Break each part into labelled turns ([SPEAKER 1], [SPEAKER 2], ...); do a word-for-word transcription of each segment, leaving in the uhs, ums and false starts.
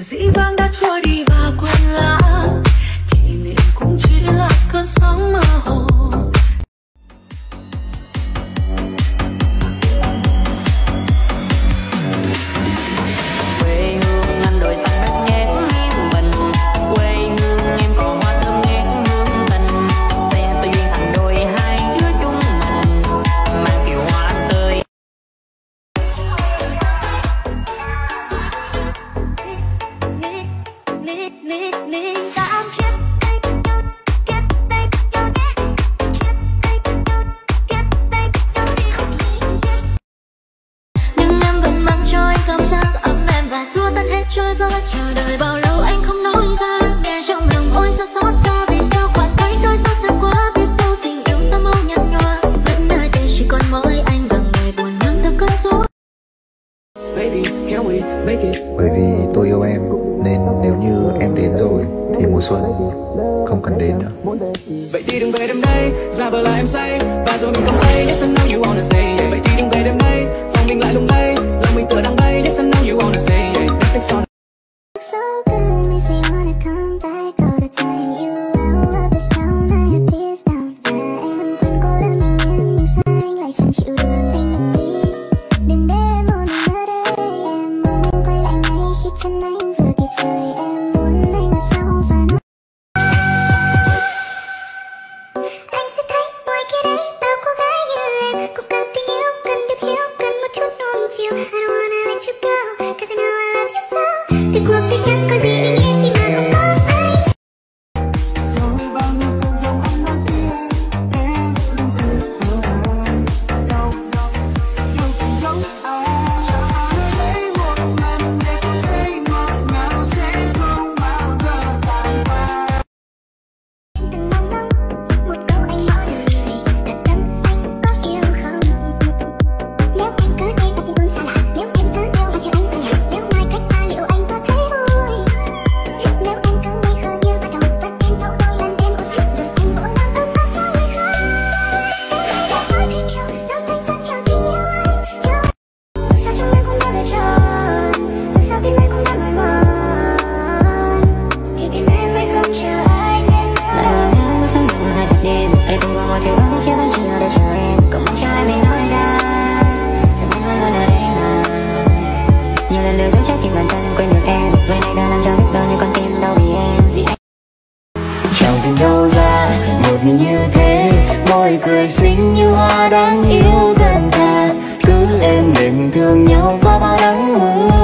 [SPEAKER 1] dĩ vãng đã trôi đi và quên lãng, kỷ niệm cũng chỉ là cơn sóng mơ hồ. Quê hương anh đồi xanh bát ngát nghiêng mình, quê hương em còn hoa thơm ngát hương tình, xe từ duyên thành đôi hai đứa chúng mình mang kiều hoa anh tươi.
[SPEAKER 2] Trôi vỡ chờ đợi bao lâu anh không nói ra, nghe trong lòng ôi sao xót xa, vì sao khoảng cách đôi ta xa quá, biết đâu tình yêu ta mau nhạt nhòa, vẫn nơi đây chỉ còn mỗi anh và người buồn năm ta cơn gió.
[SPEAKER 3] Bởi vì tôi yêu em nên nếu như em đến rồi thì mùa xuân không cần đến nữa.
[SPEAKER 4] Vậy thì đừng về đêm nay, giả vờ là em say và rồi mình không hay. Yes I know you wanna say yeah. Vậy thì đừng về đêm nay, phòng mình lại lung lay, lòng mình tựa đang bay. Yes I know you wanna say yeah. Nothing's on.
[SPEAKER 2] So good makes me wanna come back all the time. You love the sound, I have tears down. Và em quên cô đơn mình em nhưng sao anh lại chẳng chịu đường anh đừng đi. Đừng để em một mình ở đây, em mong anh quay lại ngay khi chân anh vừa kịp rời. Em muốn anh ở sau và nói anh sẽ thấy ngoài kia đấy bao cô gái như em cũng cần tình yêu, cần được hiểu, cần một chút nuông chiều. I don't wanna let you go, cause I know I love you so. Từ cuộc đời chẳng có gì ý nghĩa khi mà không có anh.
[SPEAKER 4] Rồi bao nhiêu cơn giông anh mang tiếng em đừng tuyệt vời. Đâu đâu đâu cũng giống ai. Cho anh lấy một lần để cuộc say ngọt ngào sẽ không bao giờ tàn phai.
[SPEAKER 2] Từng mong ngóng một câu anh nói được để thật tâm anh có yêu không. Nếu anh cứ đây thật luôn xa lạ, nếu em cứ yêu và chờ anh từ nhà, nếu mai cách xa liệu anh có thấy vui. Nếu em cứ ngây khờ như bắt đầu rất em sau đôi lần em có sức rồi anh cũng đang ấm áp cho người khác. Đã nói tình yêu rất thanh xuân cho tình yêu anh cho. Dù sao trong em cũng đã lựa chọn, dù sao tim em cũng đã mỏi mòn, thì tim em mới không chờ anh em nữa. Lại là những bước chân đường hai chặng đêm, để tình vào mọi thứ những chiếc cánh chỉ ở đây chờ em. Cũng mong cho em mình nói ra, rằng anh vẫn luôn ở đây mà. Nhiều lần lừa dối trái tim bản thân quên được em, vậy này đã làm cho biết bao nhiêu con tim đau vì em. Vì anh
[SPEAKER 5] Chẳng tìm đâu ra một mình như thế, môi cười xinh như hoa đáng yêu gần thà, cứ êm đềm thương nhau qua bao nắng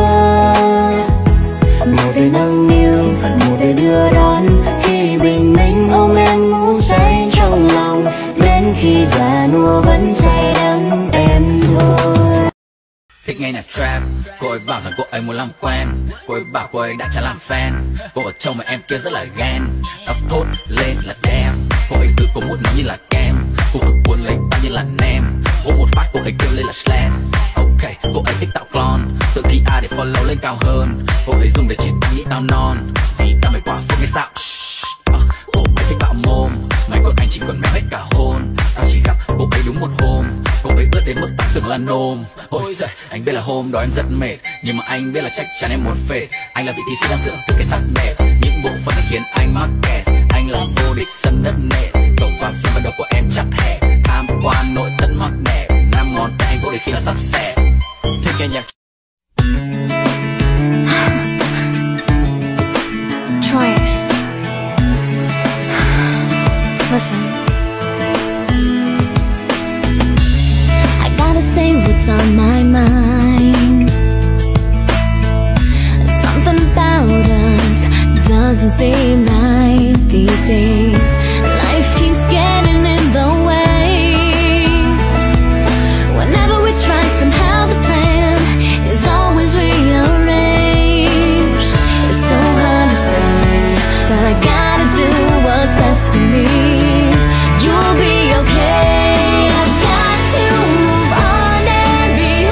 [SPEAKER 5] mưa. Một đời nâng niu, một đời đưa đón, khi bình minh ôm em ngủ say trong lòng, đến khi già nua vẫn say đắm em thôi.
[SPEAKER 6] Thích nghe nhạc trap, cô ấy bảo rằng cô ấy muốn làm quen, cô ấy bảo cô ấy đã chẳng làm fan, cô ở trông mà em kia rất là ghen, tóc thốt lên là đem, cô ấy tự có một nó như là kem, cô cứ cuốn lấy bao như là nem, vỗ một phát cô ấy kêu lên là slam. Ok, cô ấy thích tạo clone, tự pê rờ để follow lên cao hơn, cô ấy dùng để chỉ tao nghĩ tao non, gì tao mày quả phúc hay sao? Uh, cô ấy thích bạo mồm, mấy con anh chỉ còn mẹ hết cả hôn, tao chỉ gặp cô ấy đúng một hôm, cô ấy ướt đến mức tao tưởng là nôm. Ôi giời, anh biết là hôm đó em rất mệt, nhưng mà anh biết là chắc chắn em muốn phết. Anh là vị thi sĩ đang thưởng thức cái sắc đẹp, những bộ phận khiến anh mắc kẹt. Anh là vô địch sân đất nện, cổng vào sân vận động của em chắc hẹp. Tham quan nội thất mặc đẹp, năm ngón tay anh vô địch khi là sắp xẻ. Thích nghe nhạc
[SPEAKER 2] Try it. Listen. I gotta say what's on my mind. Something about us doesn't seem right these days. Life keeps getting in the way. Whenever we try, somehow the plan is always rearranged. It's so hard to say, but I gotta do what's best for me. You'll be okay. I've got to move on and be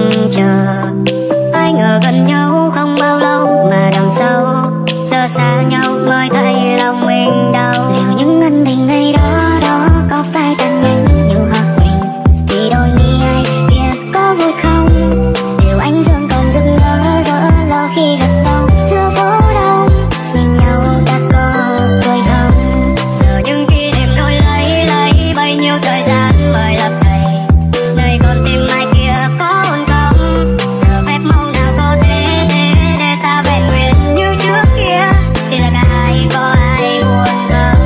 [SPEAKER 2] mong chờ. Ai ngờ gần nhau không bao lâu mà đằng sau giờ xa nhau mới thấy lòng mình đau. Liệu những ân tình ngày đó đó có phải tan nhanh như hòa bình thì đôi mi ai kia có vui không? Điều anh dương còn rực rỡ rỡ lo khi gần nhau giữa phố đông, nhìn nhau đã có cười không? Giờ những kỷ niệm thôi lấy lấy bấy nhiêu thời gian mới lấp đầy nơi con tim ai kia có ổn không? Giờ phép màu nào có thể để để ta vẹn nguyên như trước kia thì là cả hai có ai buồn không?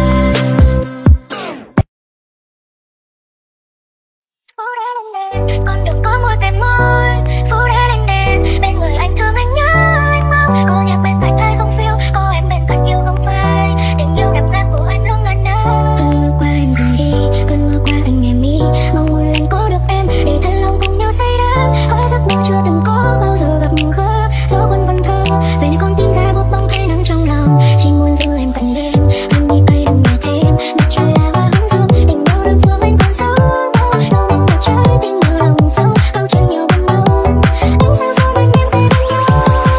[SPEAKER 2] Phố đá đang đèn con đường có môi kèm môi, phố đá đang đèn bên người anh thương anh nhớ anh mong có nhạc bên cạnh ai không phiêu, có em bên cạnh yêu không phai, tình yêu đậm đà của anh luôn ngần ngơ. Cơn mưa qua em rồi đi, cơn mưa qua anh em đi, mong một lần có được em để thân lòng cùng nhau say đắm. Hỏi giấc mơ chưa từng có bao giờ gặp gỡ, gió quân vần thơ về nơi con tim ra bút bóng thấy nắng trong lòng, chỉ muốn giữ em cạnh bên. Anh đi cây đừng nghe thêm mặt trời là hoa hướng dương, tình yêu đơn phương anh còn sâu đâu mong một trái tim yêu lòng sâu, câu chuyện nhiều bên đâu ánh sao soi bên em kề bên nhau.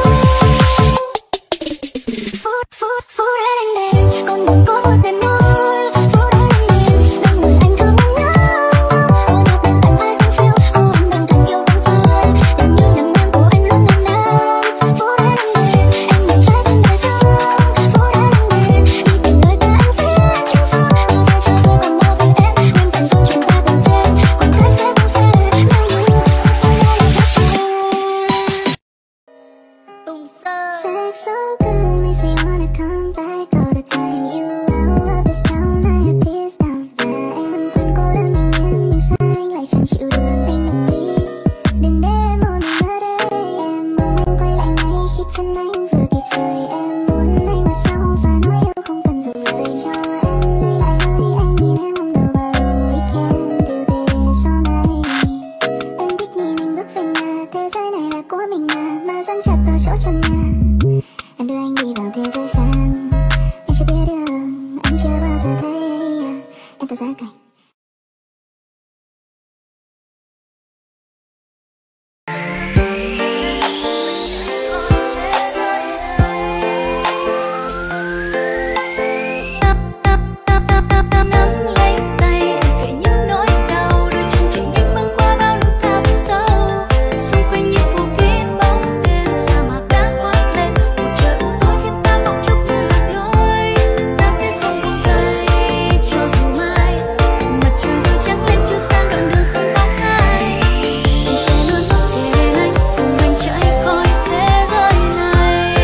[SPEAKER 2] Phút phút phút đã đánh đèn con đường có một đèn môi, phút đã đánh đèn bên người anh thương anh nhớ có nhạc bên cạnh ai không phiêu, có em bên cạnh yêu không phai, tình yêu nồng nàn của anh luôn ngần ngơ. Phút đã đánh đèn em là trái tim đời sâu, phút đã đánh đèn đi tìm nơi ta anh phía trong phố, bao giờ chưa thôi còn mơ về em, mình thành dòng chúng ta cùng xem khoảng cách sẽ không xa mang những Sex so good makes me wanna come back all the time. You love the sound I have tears down. Và em quên cô đơn bình yên nhưng sao anh lại chẳng chịu được anh đừng đi. Đừng để em một mình ở đây. Em mong anh quay lại ngay khi chân anh vừa kịp rời. Em muốn anh mặt sau và nói yêu không cần dừng lời cho em lấy lại hơi. Anh nhìn em không đầu vào. We can do this all night. Em thích nhìn anh bước về nhà. Thế giới này là của mình mà mà dẫn chặt vào chỗ chân nhà. Em đưa anh đi vào thế giới khác. Anh chưa biết đường, anh chưa bao giờ thấy em từ giá cảnh. Nắm lấy tay em kể những nỗi đau, đôi chân chạy nhanh băng qua bao núi cao vực sâu. Xung quanh như phủ kín bóng đêm, sa mạc đã khoác lên một trời u tối khiến ta bỗng chốc như lạc lối. Ta sẽ không buông tay cho dù mai mặt trời dù trắng lên chiếu sáng đoạn đường không bóng ai. Mình sẽ luôn bên anh cùng anh trải coi thế giới này.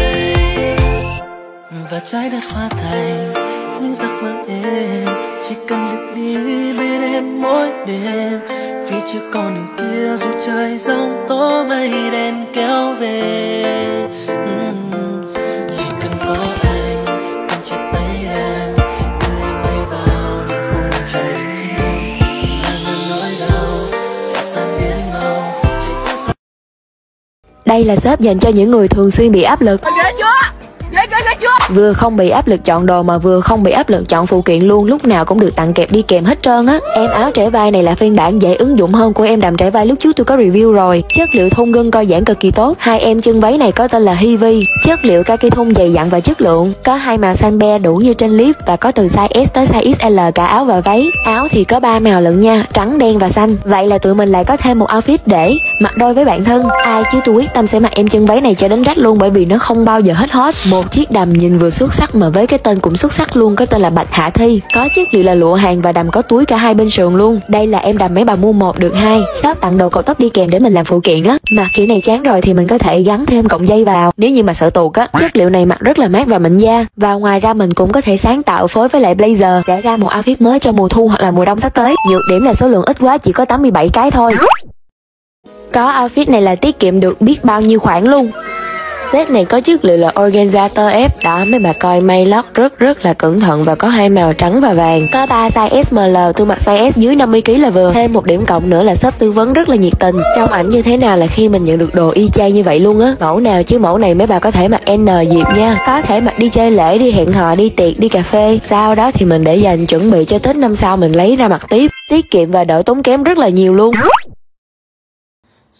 [SPEAKER 7] Và trái đất hóa thành những giấc mơ êm, chỉ cần được đi bên em mỗi đêm. Phía trước con đường kia dù trời giông tố mây đen kéo về, Ừm, chỉ cần có anh cầm chặt tay em, đưa em bay vào những khung trời bình yên. Và những nỗi đau sẽ tan biến mau, chỉ có gió.
[SPEAKER 8] Đây là shop dành cho những người thường xuyên bị áp lực. Vừa không bị áp lực chọn đồ mà vừa không bị áp lực chọn phụ kiện luôn, lúc nào cũng được tặng kẹp đi kèm hết trơn á. Em áo trải vai này là phiên bản dễ ứng dụng hơn của em đầm trải vai lúc trước tôi có review rồi. Chất liệu thun gân co giãn cực kỳ tốt. Hai em chân váy này có tên là Hivi. Chất liệu kaki thun dày dặn và chất lượng. Có hai màu xanh be đủ như trên clip và có từ size S tới size ích ẹl cả áo và váy. Áo thì có ba màu lận nha, trắng, đen và xanh. Vậy là tụi mình lại có thêm một outfit để mặc đôi với bạn thân. Ai chứ tôi quyết tâm sẽ mặc em chân váy này cho đến rách luôn, bởi vì nó không bao giờ hết hot. Một chiếc đầm nhìn vừa xuất sắc mà với cái tên cũng xuất sắc luôn, có tên là Bạch Hạ Thi. Có chất liệu là lụa hàng và đầm có túi cả hai bên sườn luôn. Đây là em đầm mấy bà mua một được hai. Shop tặng đồ cột tóc đi kèm để mình làm phụ kiện á. Mặc kiểu này chán rồi thì mình có thể gắn thêm cọng dây vào nếu như mà sợ tuột á. Chất liệu này mặc rất là mát và mịn da. Và ngoài ra mình cũng có thể sáng tạo phối với lại blazer để ra một outfit mới cho mùa thu hoặc là mùa đông sắp tới. Nhược điểm là số lượng ít quá, chỉ có tám mươi bảy cái thôi. Có outfit này là tiết kiệm được biết bao nhiêu khoản luôn. Set này có chất liệu là organza tơ ép. Đó, mấy bà coi may lót rất rất là cẩn thận và có hai màu trắng và vàng. Có ba size ét em lờ, tôi mặc size S dưới năm mươi ki lô gam là vừa. Thêm một điểm cộng nữa là shop tư vấn rất là nhiệt tình. Trong ảnh như thế nào là khi mình nhận được đồ y chang như vậy luôn á. Mẫu nào chứ mẫu này mấy bà có thể mặc N dịp nha. Có thể mặc đi chơi lễ, đi hẹn hò, đi tiệc, đi cà phê. Sau đó thì mình để dành chuẩn bị cho Tết năm sau mình lấy ra mặc tiếp. Tiết kiệm và đỡ tốn kém rất là nhiều luôn.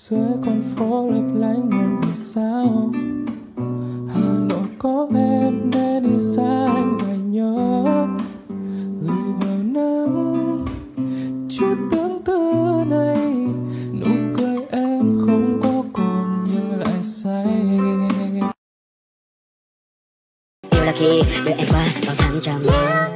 [SPEAKER 7] Dưới con phố lấp lánh muôn vì sao Hà Nội có em để đi xa anh lại nhớ gửi vào nắng chút tương tư này, nụ cười em không có còn nhớ lại say.
[SPEAKER 2] Yêu là khi đưa em qua vòng tháng cho mơ.